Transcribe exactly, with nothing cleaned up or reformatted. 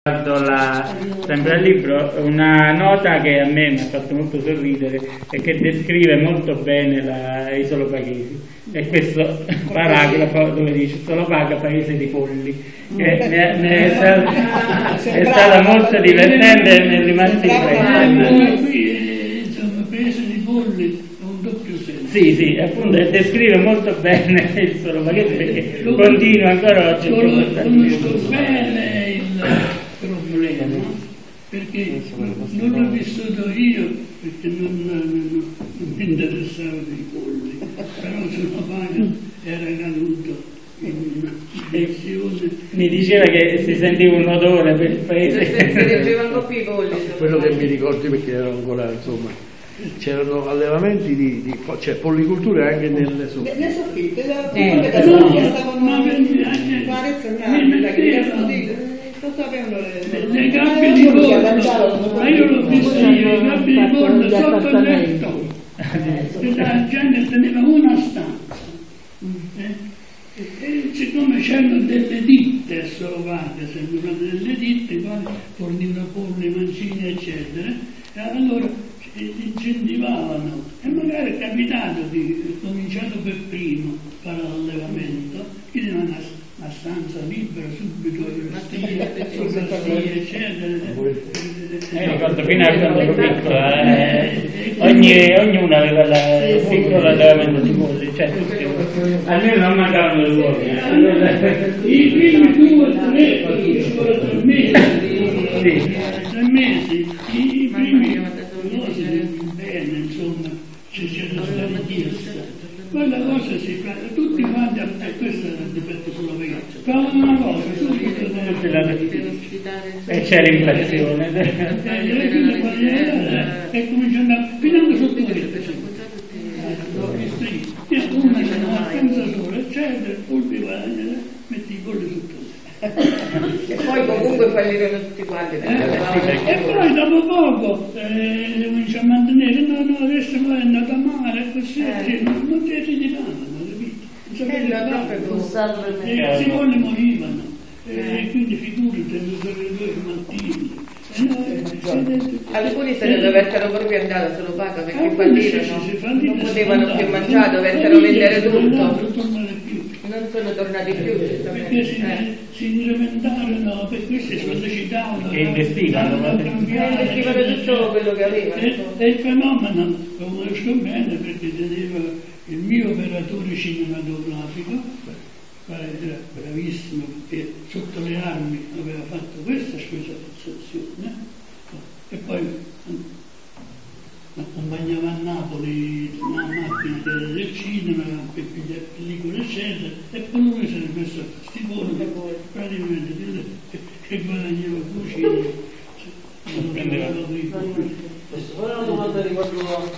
La, sempre al libro una nota che a me mi ha fatto molto sorridere e che descrive molto bene la Isola Paghesi, e questo paragrafo dove dice Solopaga paese di polli, che ne, ne è, stato, è stata molto divertente e mi è rimasto impresso. Insomma, paese di polli è un doppio senso. Sì, sì, appunto descrive molto bene il Solopaghesi, perché continua ancora oggi. Conosco bene il problema, perché non l'ho vissuto io, perché non, non, non mi interessava dei polli, però Solopaga era caduto in una direzione. Mi diceva che si sentiva un odore per il paese. Si leggevano un po' più i polli. Quello che mi ricordo, perché ero ancora, insomma, c'erano allevamenti di, di cioè pollicolture anche nelle soffitte. Le soffitte, le Eh, soffitte no, stavano ma in anche- Varezza mi grande, mettevano tutto avevano le... le gabbie di pollo, ma io l'ho visto io, le gabbie di pollo sotto il letto, la gente teneva una stanza, eh? E, e siccome c'erano delle ditte a Solopaga, sembrano delle ditte, quali fornivano polli, mancini, eccetera, e allora incentivavano, e magari è capitato di cominciato per primo a fare l'allevamento, quindi non ha una stanza libera subito, eccetera. Io ricordo fino a quando ero piccola, eh, ogni, ognuno aveva la, il piccolo allevamento di polli, cioè tutti, almeno non mancavano le uova. I primi due, tre, ci vuole tre mesi, tre mesi, i primi cose bene, insomma, ci c'era stata richiesta. Poi la cosa si fa, tutti quanti, e questo è il difetto sulla vita, fanno una cosa, subito E c'è l'inflazione. e comincia a andare fino sotto il letto. L'ho visto io. Io una che non ha senza sole, eccetera, coltivare, metti i polli sotto il letto. E poi comunque fallirono tutti quanti. Eh, e poi dopo poco eh, comincia a mantenere, no, no, adesso poi è andato a mare, così, Eh. non, non ti ridivano, capito? Non sapete Eh, no, fare. bussato per me. E i polli morivano, e quindi figurati, le due mattine. Eh, no, eh, Alcuni se ne dovettero proprio andare a Solopaga perché alcuni sì, fallirono, sì, sì, fallirono, non potevano più sono mangiare, andati. dovettero Famiglie vendere sono andate, tutto. non tornare più. Non sono tornati più, Perché giustamente. si, Eh. si incrementavano, per questi sollecitavano, Che investivano, davano no? cambiare, Eh, investivano eccetera, tutto eccetera. quello che avevano. E, e il fenomeno lo conosco bene perché teneva il mio operatore cinematografico, era bravissimo perché sotto le armi aveva fatto questa specializzazione, e poi accompagnava a Napoli una macchina che era del cinema per pigliare pellicole eccetera, e poi lui si è messo a questi polli praticamente che guadagnava cucina, non prendeva prima. Ora una domanda riguardo